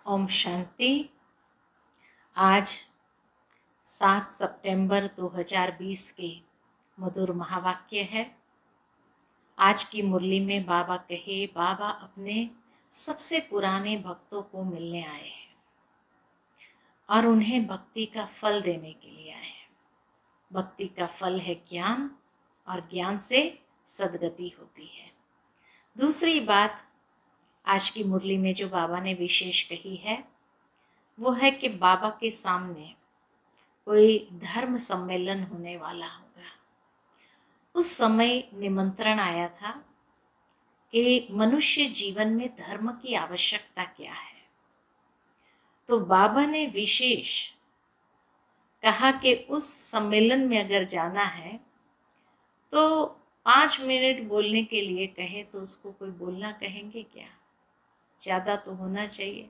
ओम शांति। आज 7 सितंबर 2020 के मधुर महावाक्य है। आज की मुरली में बाबा कहे, बाबा अपने सबसे पुराने भक्तों को मिलने आए हैं और उन्हें भक्ति का फल देने के लिए आए हैं। भक्ति का फल है ज्ञान और ज्ञान से सद्गति होती है। दूसरी बात आज की मुरली में जो बाबा ने विशेष कही है वो है कि बाबा के सामने कोई धर्म सम्मेलन होने वाला होगा। उस समय निमंत्रण आया था कि मनुष्य जीवन में धर्म की आवश्यकता क्या है। तो बाबा ने विशेष कहा कि उस सम्मेलन में अगर जाना है तो 5 मिनट बोलने के लिए कहे तो उसको कोई बोलना कहेंगे क्या? ज्यादा तो होना चाहिए।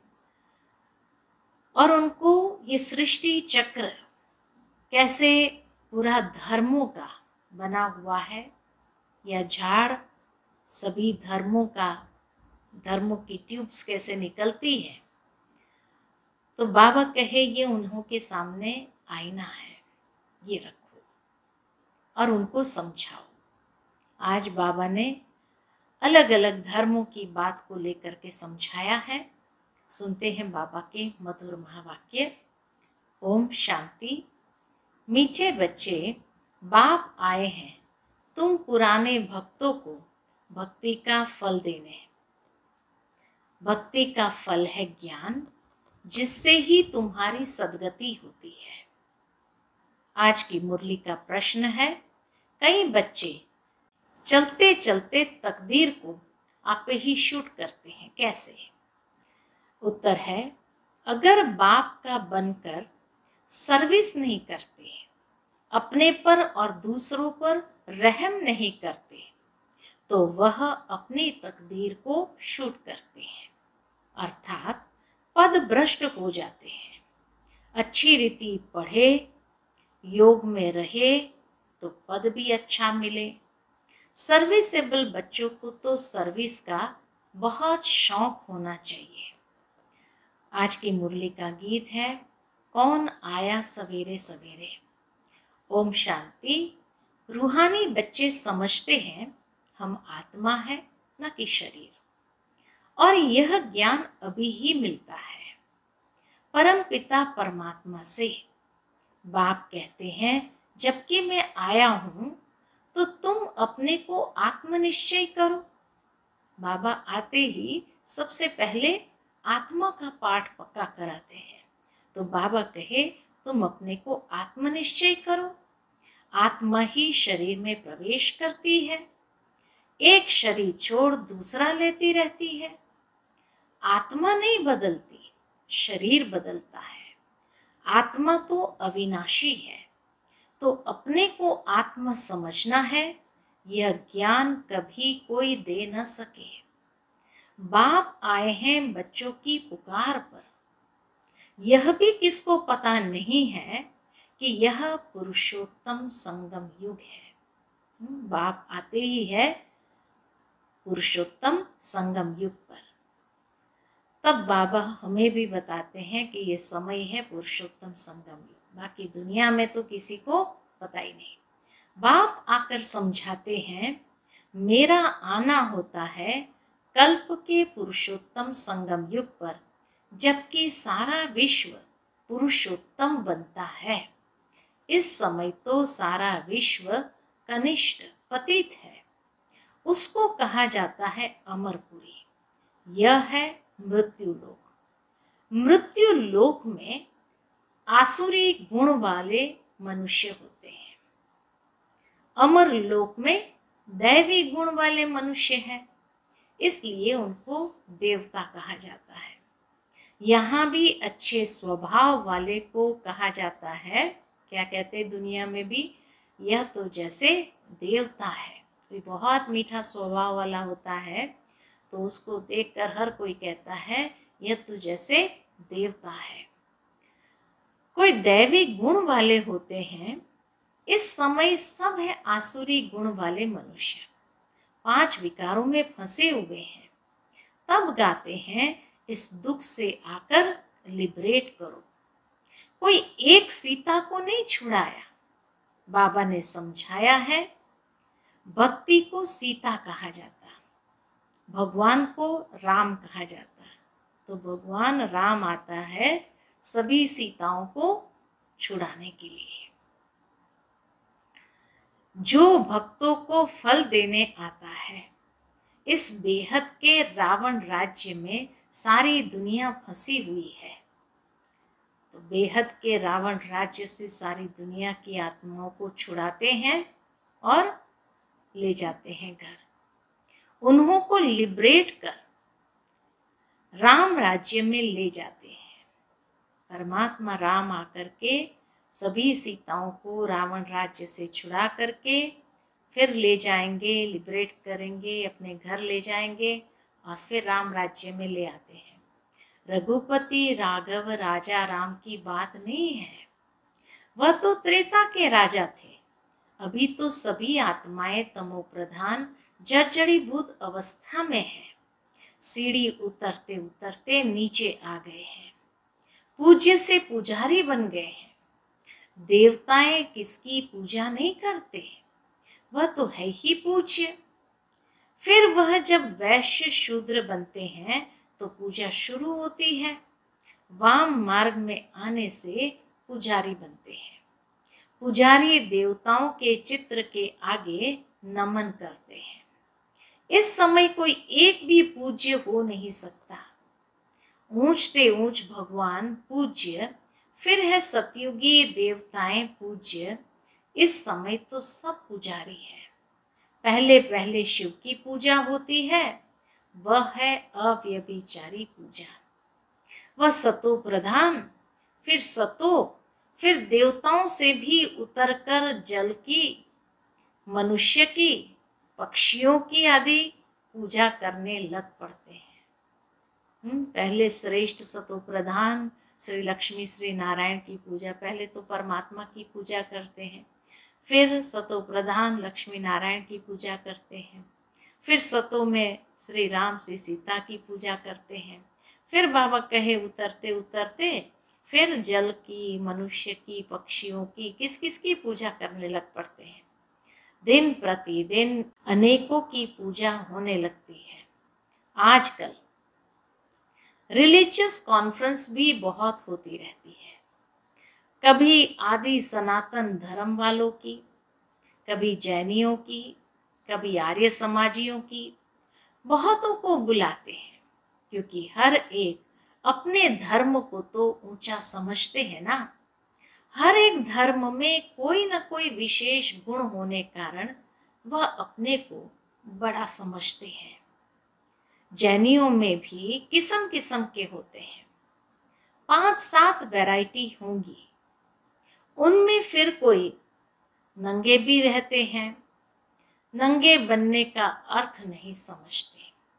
और उनको ये सृष्टि चक्र कैसे पूरा धर्मों का बना हुआ है, या झाड़ सभी धर्मों की ट्यूब्स कैसे निकलती है, तो बाबा कहे ये उन्हों के सामने आईना है, ये रखो और उनको समझाओ। आज बाबा ने अलग अलग धर्मों की बात को लेकर के समझाया है। सुनते हैं बाबा के मधुर महावाक्य। ओम शांति। मीठे बच्चे, बाप आए हैं तुम पुराने भक्तों को भक्ति का फल देने। भक्ति का फल है ज्ञान, जिससे ही तुम्हारी सद्गति होती है। आज की मुरली का प्रश्न है, कई बच्चे चलते चलते तकदीर को आप ही शूट करते हैं, कैसे? उत्तर है, अगर बाप का बनकर सर्विस नहीं करते, अपने पर और दूसरों पर रहम नहीं करते, तो वह अपनी तकदीर को शूट करते हैं, अर्थात पद भ्रष्ट हो जाते हैं। अच्छी रीति पढ़े, योग में रहे तो पद भी अच्छा मिले। सर्विसेबल बच्चों को तो सर्विस का बहुत शौक होना चाहिए। आज की मुरली का गीत है, कौन आया सवेरे सवेरे। ओम शांति। रूहानी बच्चे समझते हैं हम आत्मा है न कि शरीर, और यह ज्ञान अभी ही मिलता है परम पिता परमात्मा से। बाप कहते हैं, जबकि मैं आया हूं तो तुम अपने को आत्मनिश्चय करो। बाबा आते ही सबसे पहले आत्मा का पाठ पक्का कराते हैं। तो बाबा कहे, तुम अपने को आत्मनिश्चय करो। आत्मा ही शरीर में प्रवेश करती है, एक शरीर छोड़ दूसरा लेती रहती है। आत्मा नहीं बदलती, शरीर बदलता है। आत्मा तो अविनाशी है, तो अपने को आत्मा समझना है। यह ज्ञान कभी कोई दे न सके। बाप आए हैं बच्चों की पुकार पर। यह भी किसको पता नहीं है कि यह पुरुषोत्तम संगम युग है। बाप आते ही है पुरुषोत्तम संगम युग पर। तब बाबा हमें भी बताते हैं कि ये समय है पुरुषोत्तम संगम युग। बाकी दुनिया में तो किसी को पता ही नहीं। बाप आकर समझाते हैं, मेरा आना होता है कल्प के पुरुषोत्तम संगम युग पर, जबकि सारा विश्व पुरुषोत्तम बनता है। इस समय तो सारा विश्व कनिष्ठ पतित है। उसको कहा जाता है अमरपुरी। यह है मृत्यु लोक। मृत्यु लोक में आसुरी गुण वाले मनुष्य होते हैं। अमर लोक में दैवी गुण वाले मनुष्य हैं, इसलिए उनको देवता कहा जाता है। यहाँ भी अच्छे स्वभाव वाले को कहा जाता है, क्या कहते हैं दुनिया में भी, यह तो जैसे देवता है। कोई बहुत मीठा स्वभाव वाला होता है तो उसको देखकर हर कोई कहता है यह तो जैसे देवता है। कोई दैवी गुण वाले होते हैं। इस समय सब है आसुरी गुण वाले मनुष्य, 5 विकारों में फंसे हुए हैं। तब गाते हैं, इस दुख से आकर लिबरेट करो। कोई एक सीता को नहीं छुड़ाया। बाबा ने समझाया है, भक्ति को सीता कहा जाता, भगवान को राम कहा जाता। तो भगवान राम आता है सभी सीताओं को छुड़ाने के लिए। जो भक्तों को फल देने आता है, इस बेहद के रावण राज्य में सारी दुनिया फंसी हुई है। तो बेहद के रावण राज्य से सारी दुनिया की आत्माओं को छुड़ाते हैं और ले जाते हैं घर। उन्हों को लिबरेट कर राम राज्य में ले जाते हैं। परमात्मा राम आकर के सभी सीताओं को रावण राज्य से छुड़ा करके फिर ले जाएंगे, लिबरेट करेंगे, अपने घर ले जाएंगे और फिर राम राज्य में ले आते हैं। रघुपति राघव राजा राम की बात नहीं है, वह तो त्रेता के राजा थे। अभी तो सभी आत्माएं तमो प्रधान जर्जरीभूत अवस्था में है। सीढ़ी उतरते उतरते नीचे आ गए हैं, पूज्य से पुजारी बन गए हैं। देवताएं किसकी पूजा नहीं करते, वह तो है ही पूज्य। फिर वह जब वैश्य शूद्र बनते हैं तो पूजा शुरू होती है। वाम मार्ग में आने से पुजारी बनते हैं। पुजारी देवताओं के चित्र के आगे नमन करते हैं। इस समय कोई एक भी पूज्य हो नहीं सकता। ऊंचते ऊंच भगवान पूज्य, फिर है सतयुगी देवताएं पूज्य। इस समय तो सब पुजारी है। पहले पहले शिव की पूजा होती है, वह है अव्यभिचारी पूजा। वह सतो प्रधान, फिर सतो, फिर देवताओं से भी उतरकर जल की, मनुष्य की, पक्षियों की आदि पूजा करने लग पड़ते हैं। पहले श्रेष्ठ सतो प्रधान श्री लक्ष्मी श्री नारायण की पूजा, पहले तो परमात्मा की पूजा करते हैं, फिर सतो प्रधान लक्ष्मी नारायण की पूजा करते हैं, फिर सतो में श्री राम से सीता की पूजा करते हैं। फिर बाबा कहे उतरते उतरते फिर जल की, मनुष्य की, पक्षियों की, किस किस की पूजा करने लग पड़ते हैं। दिन प्रतिदिन अनेकों की पूजा होने लगती है। आजकल रिलीजियस कॉन्फ्रेंस भी बहुत होती रहती है। कभी आदि सनातन धर्म वालों की, कभी जैनियों की, कभी आर्य समाजियों की, बहुतों को बुलाते हैं, क्योंकि हर एक अपने धर्म को तो ऊंचा समझते हैं ना। हर एक धर्म में कोई न कोई विशेष गुण होने कारण वह अपने को बड़ा समझते हैं। जैनियों में भी किस्म किस्म के होते हैं, 5-7 वैरायटी होंगी। उनमें फिर कोई नंगे भी रहते हैं, नंगे बनने का अर्थ नहीं समझते।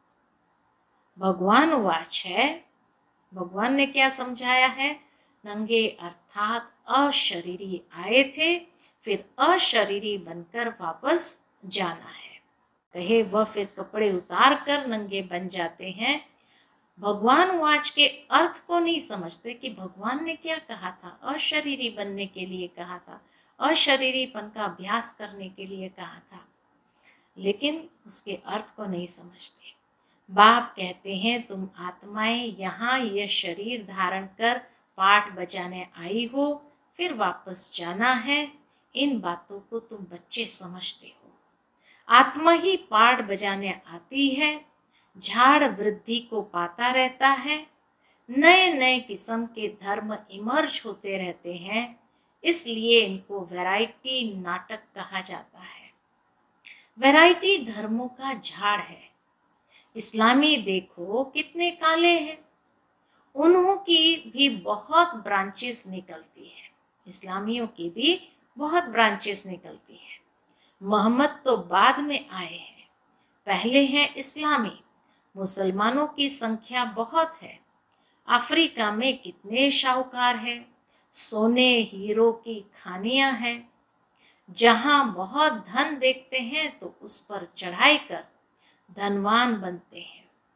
भगवान वाच है, भगवान ने क्या समझाया है? नंगे अर्थात अशरीरी आए थे, फिर अशरीरी बनकर वापस जाना है। कहे वह फिर कपड़े उतार कर नंगे बन जाते हैं। भगवान वाच के अर्थ को नहीं समझते कि भगवान ने क्या कहा था। अशरीरी बनने के लिए कहा था, अशरीरीपन का अभ्यास करने के लिए कहा था, लेकिन उसके अर्थ को नहीं समझते। बाप कहते हैं तुम आत्माएं यहाँ यह शरीर धारण कर पाठ बजाने आई हो, फिर वापस जाना है। इन बातों को तुम बच्चे समझते हो। आत्मा ही पाठ बजाने आती है, झाड़ वृद्धि को पाता रहता है। नए नए किस्म के धर्म इमर्ज होते रहते हैं, इसलिए इनको वैरायटी नाटक कहा जाता है। वैरायटी धर्मों का झाड़ है। इस्लामी देखो कितने काले हैं, उन्हों की भी बहुत ब्रांचेस निकलती है। इस्लामियों की भी बहुत ब्रांचेस निकलती है। मोहम्मद तो बाद में आए हैं, पहले हैं इस्लामी। मुसलमानों की संख्या बहुत है। अफ्रीका में कितने शाहूकार हैं, सोने हीरो की खानियां हैं। जहां बहुत धन देखते हैं तो उस पर चढ़ाई कर धनवान बनते हैं।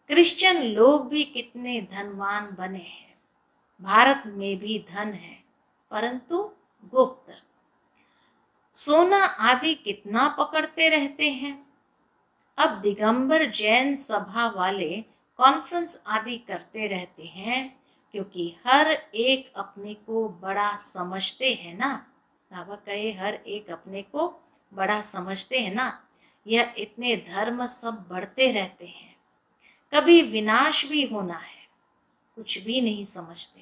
क्रिश्चियन लोग भी कितने धनवान बने हैं। भारत में भी धन है, परंतु गुप्त। सोना आदि कितना पकड़ते रहते हैं। अब दिगंबर जैन सभा वाले कॉन्फ्रेंस आदि करते रहते हैं, क्योंकि हर एक अपने को बड़ा समझते हैं ना। बाबा कहे हर एक अपने को बड़ा समझते हैं ना। यह इतने धर्म सब बढ़ते रहते हैं, कभी विनाश भी होना है, कुछ भी नहीं समझते।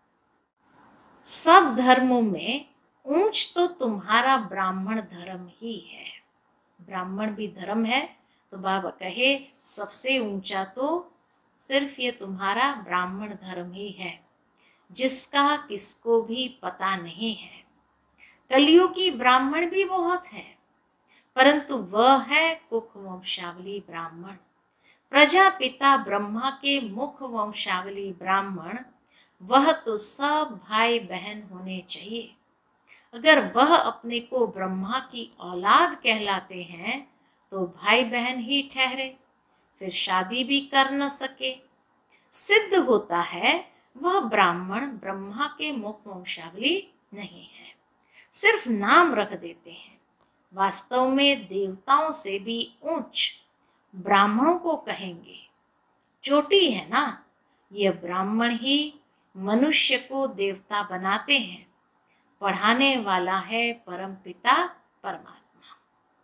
सब धर्मों में ऊंच तो तुम्हारा ब्राह्मण धर्म ही है। ब्राह्मण भी धर्म है, तो बाबा कहे सबसे ऊंचा तो सिर्फ ये तुम्हारा ब्राह्मण धर्म ही है, जिसका किसको भी पता नहीं है। कलियुगी ब्राह्मण भी बहुत है, परंतु वह है कुख वंशावली ब्राह्मण। प्रजापिता ब्रह्मा के मुख वंशावली ब्राह्मण, वह तो सब भाई बहन होने चाहिए। अगर वह अपने को ब्रह्मा की औलाद कहलाते हैं तो भाई बहन ही ठहरे, फिर शादी भी कर न सके। सिद्ध होता है वह ब्राह्मण ब्रह्मा के मुख वंशावली नहीं है, सिर्फ नाम रख देते हैं। वास्तव में देवताओं से भी ऊंच ब्राह्मणों को कहेंगे। चोटी है ना, यह ब्राह्मण ही मनुष्य को देवता बनाते हैं। पढ़ाने वाला है परमपिता परमात्मा,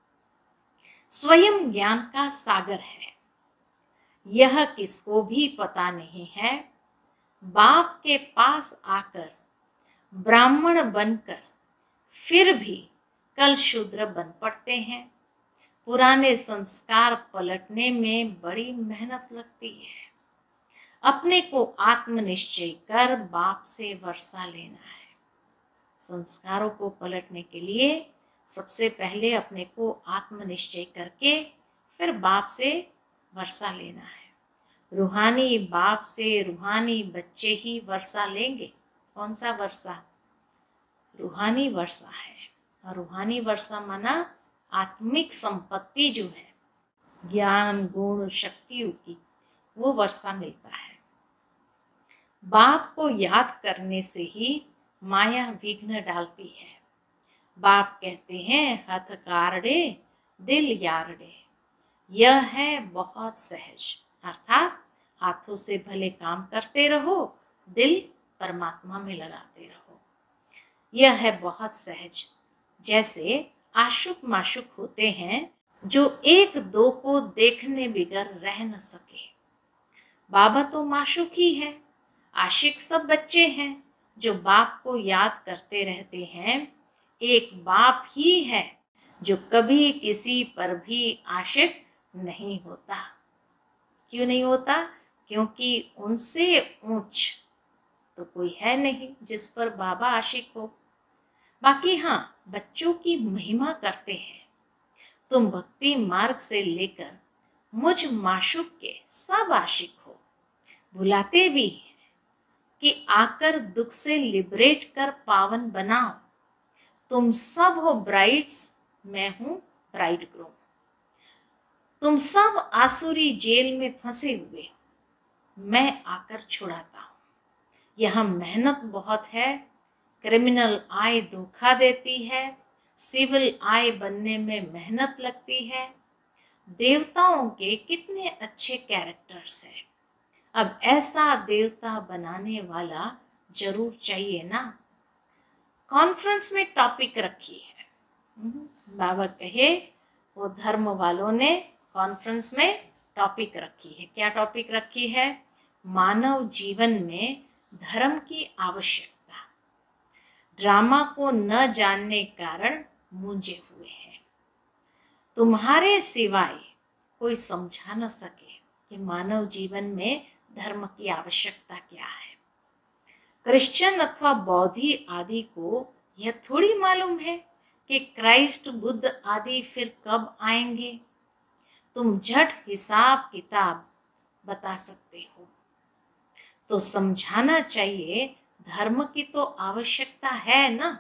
स्वयं ज्ञान का सागर है। यह किसको भी पता नहीं है। बाप के पास आकर ब्राह्मण बनकर फिर भी कल शूद्र बन पड़ते हैं। पुराने संस्कार पलटने में बड़ी मेहनत लगती है। अपने को आत्मनिश्चय कर बाप से वर्षा लेना है। संस्कारों को पलटने के लिए सबसे पहले अपने को आत्मनिश्चय करके फिर बाप से वर्षा लेना है। रूहानी बाप से रूहानी बच्चे ही वर्षा लेंगे। कौन सा वर्षा? रूहानी वर्षा है। और रूहानी वर्षा माना आत्मिक संपत्ति जो है, ज्ञान गुण शक्तियों की, वो वर्षा मिलता है। बाप को याद करने से ही माया विघ्न डालती है। बाप कहते हैं हथ कारडे दिल यारडे। यह है बहुत सहज, अर्थात हाथों से भले काम करते रहो, दिल परमात्मा में लगाते रहो। यह है बहुत सहज। जैसे आशुक माशुक होते हैं जो एक दो को देखने बिगर रह न सके। बाबा तो माशुक ही है। आशिक सब बच्चे हैं जो बाप को याद करते रहते हैं। एक बाप ही है जो कभी किसी पर भी आशिक नहीं होता। क्यों नहीं होता? क्योंकि उनसे ऊंच तो कोई है नहीं जिस पर बाबा आशिक हो। बाकी हाँ, बच्चों की महिमा करते हैं। तुम भक्ति मार्ग से लेकर मुझ माशुक के सब आशिक हो। बुलाते भी हैं कि आकर दुख से लिबरेट कर पावन बनाओ। तुम सब हो ब्राइड्स, मैं हूं ब्राइड ग्रूम। तुम सब आसुरी जेल में फंसे हुए, मैं आकर छुड़ाता हूं। यहां मेहनत बहुत है। क्रिमिनल आय धोखा देती है, सिविल आय बनने में मेहनत लगती है। देवताओं के कितने अच्छे कैरेक्टर्स हैं। अब ऐसा देवता बनाने वाला जरूर चाहिए ना। कॉन्फ्रेंस में टॉपिक रखी है। बाबा कहे वो धर्म वालों ने कॉन्फ्रेंस में टॉपिक रखी है। क्या टॉपिक रखी है? मानव जीवन में धर्म की आवश्यकता। ड्रामा को न जानने कारण मूंझे हुए हैं। तुम्हारे सिवाय कोई समझा न सके कि मानव जीवन में धर्म की आवश्यकता क्या है। क्रिश्चियन अथवा बौद्धि आदि को यह थोड़ी मालूम है कि क्राइस्ट बुद्ध आदि फिर कब आएंगे। तुम झट हिसाब किताब बता सकते हो, तो समझाना चाहिए धर्म की तो आवश्यकता है ना।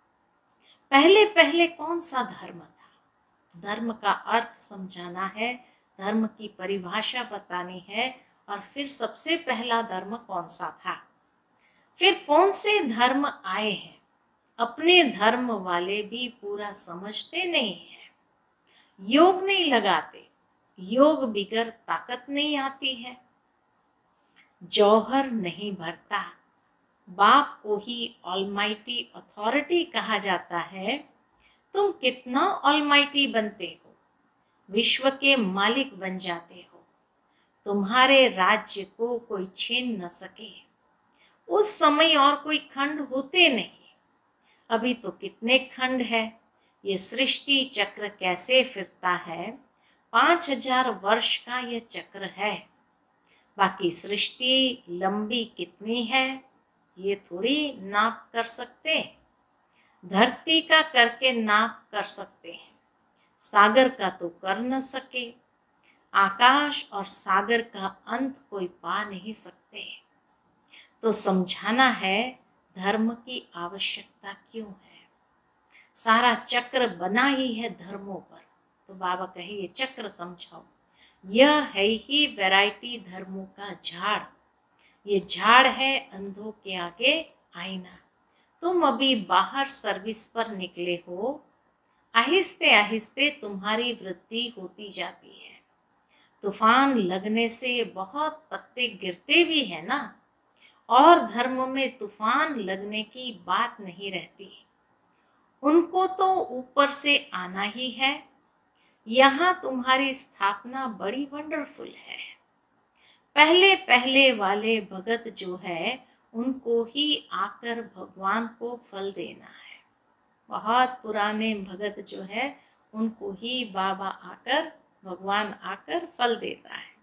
पहले पहले कौन सा धर्म था? धर्म का अर्थ समझाना है, धर्म की परिभाषा बतानी है, और फिर सबसे पहला धर्म कौन सा था, फिर कौन से धर्म आए हैं। अपने धर्म वाले भी पूरा समझते नहीं है, योग नहीं लगाते, योग बिगर ताकत नहीं आती है, जौहर नहीं भरता। बाप को ही ऑलमाइटी अथॉरिटी कहा जाता है। तुम कितना ऑलमाइटी बनते हो, विश्व के मालिक बन जाते हो, तुम्हारे राज्य को कोई छीन न सके। उस समय और कोई खंड होते नहीं, अभी तो कितने खंड है। ये सृष्टि चक्र कैसे फिरता है, 5000 वर्ष का यह चक्र है। बाकी सृष्टि लंबी कितनी है ये थोड़ी नाप कर सकते, धरती का करके नाप कर सकते हैं, सागर का तो कर न सके। आकाश और सागर का अंत कोई पा नहीं सकते। तो समझाना है धर्म की आवश्यकता क्यों है। सारा चक्र बना ही है धर्मों पर। तो बाबा कहे ये चक्र समझाओ, यह है ही वैरायटी धर्मों का झाड़। ये झाड़ है अंधों के आगे आईना। तुम अभी बाहर सर्विस पर निकले हो, आहिस्ते आहिस्ते तुम्हारी वृद्धि होती जाती है। तूफान लगने से बहुत पत्ते गिरते भी है ना, और धर्म में तूफान लगने की बात नहीं रहती। उनको तो ऊपर से आना ही है। यहाँ तुम्हारी स्थापना बड़ी वंडरफुल है। पहले पहले वाले भगत जो है उनको ही आकर भगवान को फल देना है। बहुत पुराने भगत जो है उनको ही बाबा आकर, भगवान आकर फल देता है।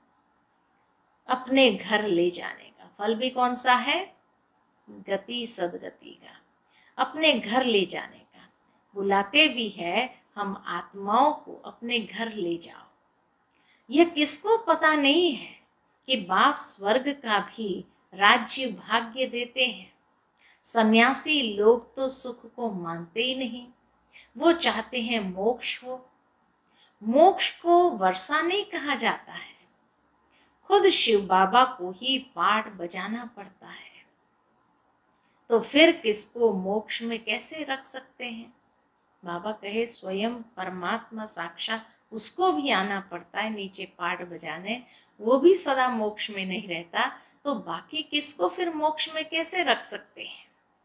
अपने घर ले जाने का फल भी कौन सा है, गति सदगति का, अपने घर ले जाने का। बुलाते भी है हम आत्माओं को अपने घर ले जाओ। यह किसको पता नहीं है कि बाप स्वर्ग का भी राज्य भाग्य देते हैं। सन्यासी लोग तो सुख को मानते ही नहीं, वो चाहते हैं मोक्ष हो। मोक्ष को वर्षा नहीं कहा जाता है, खुद शिव बाबा को ही पाठ बजाना पड़ता है। तो फिर किसको मोक्ष में कैसे रख सकते हैं। बाबा कहे स्वयं परमात्मा साक्षात, उसको भी आना पड़ता है नीचे पाठ बजाने, वो भी सदा मोक्ष में नहीं रहता। तो बाकी किसको फिर मोक्ष में कैसे रख सकते हैं।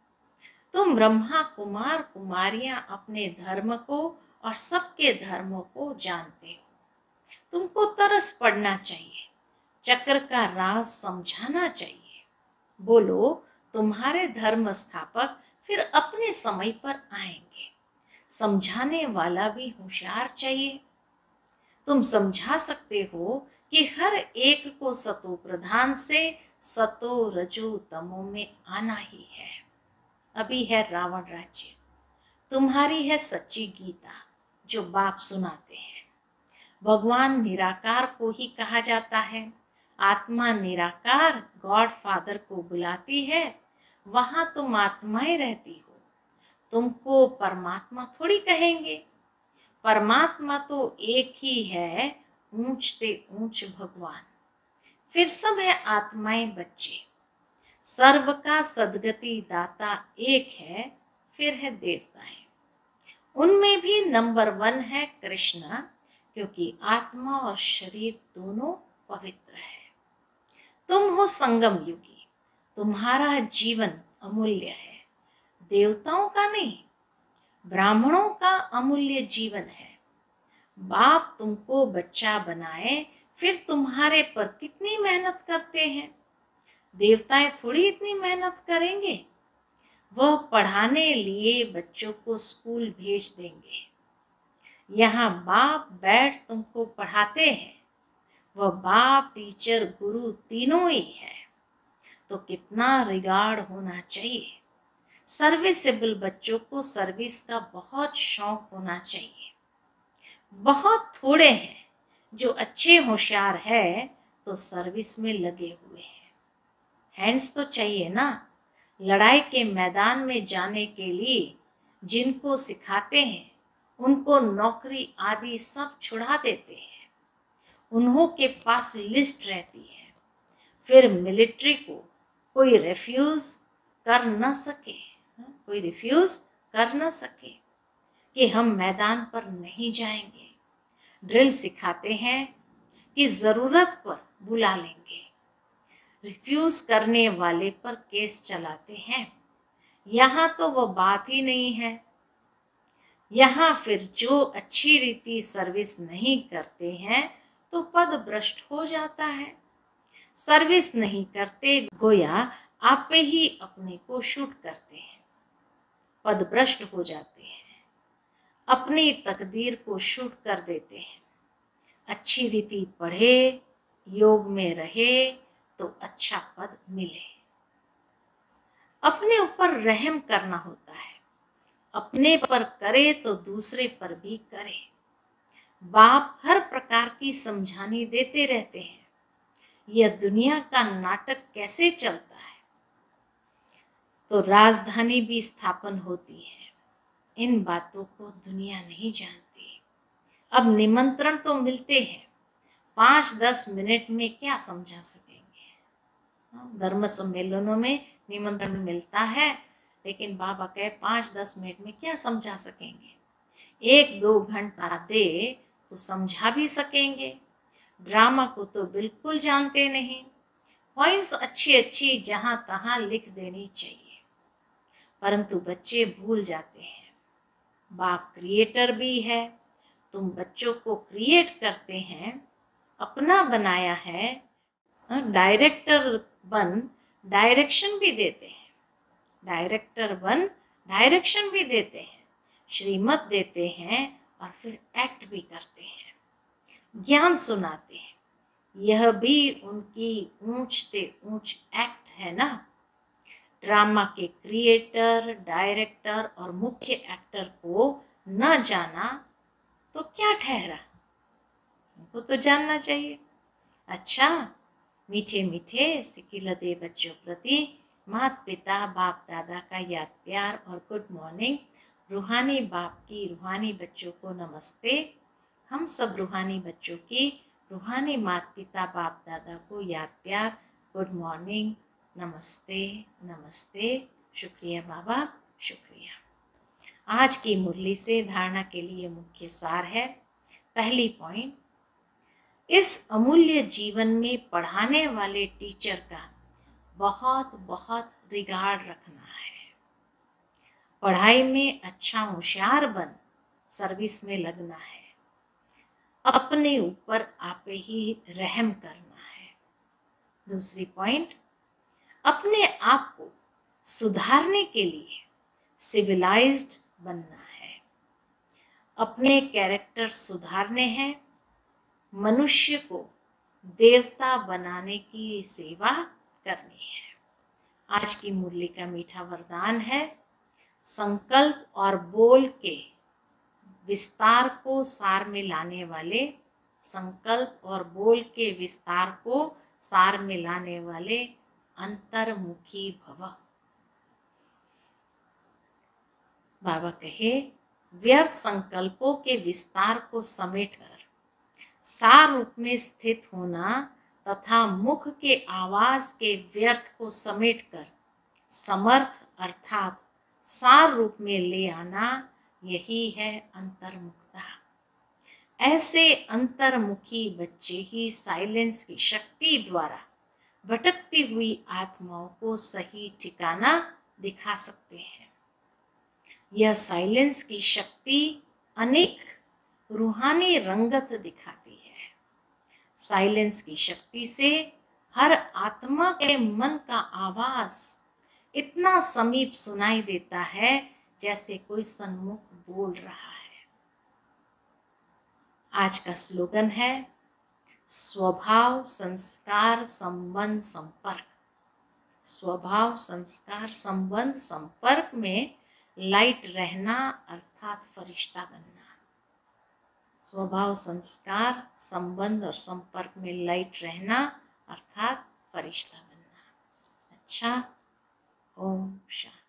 तुम ब्रह्मा कुमार कुमारियां अपने धर्म को और सबके धर्मों को जानते हो। तुमको तरस पड़ना चाहिए, चक्र का राज समझाना चाहिए। बोलो तुम्हारे धर्म स्थापक फिर अपने समय पर आएंगे। समझाने वाला भी होशियार चाहिए। तुम समझा सकते हो कि हर एक को सतो प्रधान से सतो रजो तमो में आना ही है। अभी है रावण राज्य, तुम्हारी है सच्ची गीता जो बाप सुनाते हैं। भगवान निराकार को ही कहा जाता है। आत्मा निराकार गॉड फादर को बुलाती है, वहां तुम आत्माएं रहती हो। तुमको परमात्मा थोड़ी कहेंगे, परमात्मा तो एक ही है, ऊंच ते ऊंच भगवान। फिर सब है आत्माएं बच्चे। सर्व का सदगति दाता एक है, फिर है देवताएं। उनमें भी नंबर 1 है कृष्णा, क्योंकि आत्मा और शरीर दोनों पवित्र है। तुम हो संगम युगी, तुम्हारा जीवन अमूल्य है। देवताओं का नहीं, ब्राह्मणों का अमूल्य जीवन है। बाप तुमको बच्चा बनाए, फिर तुम्हारे पर कितनी मेहनत करते हैं। देवताएं थोड़ी इतनी मेहनत करेंगे। वह पढ़ाने लिए बच्चों को स्कूल भेज देंगे। यहाँ बाप बैठ तुमको पढ़ाते हैं। वह बाप टीचर गुरु तीनों ही है। तो कितना रिगार्ड होना चाहिए। सर्विसेबल बच्चों को सर्विस का बहुत शौक होना चाहिए। बहुत थोड़े हैं जो अच्छे होशियार है तो सर्विस में लगे हुए हैं। हैंड्स तो चाहिए ना। लड़ाई के मैदान में जाने के लिए जिनको सिखाते हैं उनको नौकरी आदि सब छुड़ा देते हैं। उन्हों के पास लिस्ट रहती है, फिर मिलिट्री को कोई रिफ्यूज कर न सके, कोई रिफ्यूज कर न सके कि हम मैदान पर नहीं जाएंगे। ड्रिल सिखाते हैं कि जरूरत पर बुला लेंगे। रिफ्यूज करने वाले पर केस चलाते हैं। यहाँ तो वो बात ही नहीं है। यहाँ फिर जो अच्छी रीति सर्विस नहीं करते हैं तो पद भ्रष्ट हो जाता है। सर्विस नहीं करते गोया आप पे ही अपने को शूट करते हैं, पद भ्रष्ट हो जाते हैं, अपनी तकदीर को शूट कर देते हैं। अच्छी रीति पढ़े, योग में रहे तो अच्छा पद मिले। अपने ऊपर रहम करना होता है, अपने पर करे तो दूसरे पर भी करे। बाप हर प्रकार की समझानी देते रहते हैं, यह दुनिया का नाटक कैसे चलता है। तो राजधानी भी स्थापन होती है। इन बातों को दुनिया नहीं जानती। अब निमंत्रण तो मिलते हैं, 5-10 मिनट में क्या समझा सकेंगे। धर्म सम्मेलनों में निमंत्रण मिलता है, लेकिन बाबा कहे 5-10 मिनट में क्या समझा सकेंगे। 1-2 घंटा दे तो समझा भी सकेंगे। ड्रामा को तो बिल्कुल जानते नहीं। पॉइंट्स अच्छी जहां तहां लिख देनी चाहिए, परंतु बच्चे भूल जाते हैं बाप क्रिएटर भी है। तुम बच्चों को क्रिएट करते हैं, अपना बनाया है। डायरेक्टर बन डायरेक्शन भी देते हैं, डायरेक्टर बन डायरेक्शन भी देते हैं, श्रीमत देते हैं और फिर एक्ट भी करते हैं, ज्ञान सुनाते हैं। यह भी उनकी ऊंचते ऊंच एक्ट है ना। ड्रामा के क्रिएटर, डायरेक्टर और मुख्य एक्टर को न जाना तो क्या ठहरा, उनको तो जानना चाहिए। अच्छा, मीठे मीठे सिकिलदे बच्चों प्रति माता पिता बाप दादा का याद प्यार और गुड मॉर्निंग। रूहानी बाप की रूहानी बच्चों को नमस्ते। हम सब रूहानी बच्चों की रूहानी माता पिता बाप दादा को याद प्यार, गुड मॉर्निंग, नमस्ते नमस्ते। शुक्रिया बाबा, शुक्रिया। आज की मुरली से धारणा के लिए मुख्य सार है। पहली पॉइंट, इस अमूल्य जीवन में पढ़ाने वाले टीचर का बहुत बहुत रिगार्ड रखना है। पढ़ाई में अच्छा होशियार बन सर्विस में लगना है। अपने ऊपर आप ही रहम करना है। दूसरी पॉइंट, अपने आप को सुधारने के लिए सिविलाइज्ड बनना है। अपने कैरेक्टर सुधारने हैं। मनुष्य को देवता बनाने की सेवा करनी है। आज की मुरली का मीठा वरदान है, संकल्प और बोल के विस्तार को सार में लाने वाले, संकल्प और बोल के विस्तार को सार में लाने वाले अंतर्मुखी भव। बाबा कहे, व्यर्थ संकल्पों के विस्तार को समेटकर सार रूप में स्थित होना तथा मुख के आवाज के व्यर्थ को समेटकर समर्थ अर्थात सार रूप में ले आना, यही है अंतर्मुखता। ऐसे अंतर्मुखी बच्चे ही साइलेंस की शक्ति द्वारा भटकती हुई आत्माओं को सही ठिकाना दिखा सकते हैं। यह साइलेंस की शक्ति अनेक रूहानी रंगत दिखाती है। साइलेंस की शक्ति से हर आत्मा के मन का आवाज इतना समीप सुनाई देता है जैसे कोई सन्मुख बोल रहा है। आज का स्लोगन है, स्वभाव संस्कार संबंध संपर्क। स्वभाव संस्कार संबंध संपर्क में लाइट रहना अर्थात फरिश्ता बनना। स्वभाव संस्कार संबंध और संपर्क में लाइट रहना अर्थात फरिश्ता बनना। अच्छा, ओम शांति।